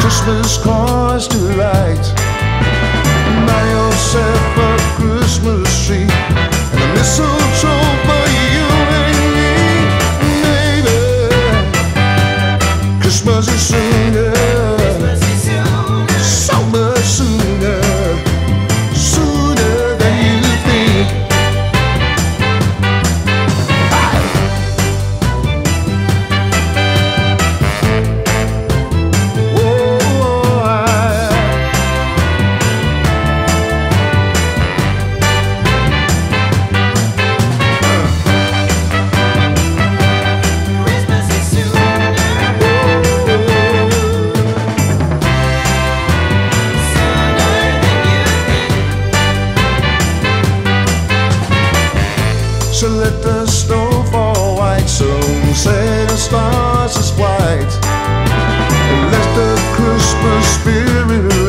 Christmas cars to light. Buy yourself a Christmas tree and a mistletoe for you and me, baby. Christmas is sooner, so much sooner, sooner than you think. So let the snow fall white, some say the stars is white, and let the Christmas spirit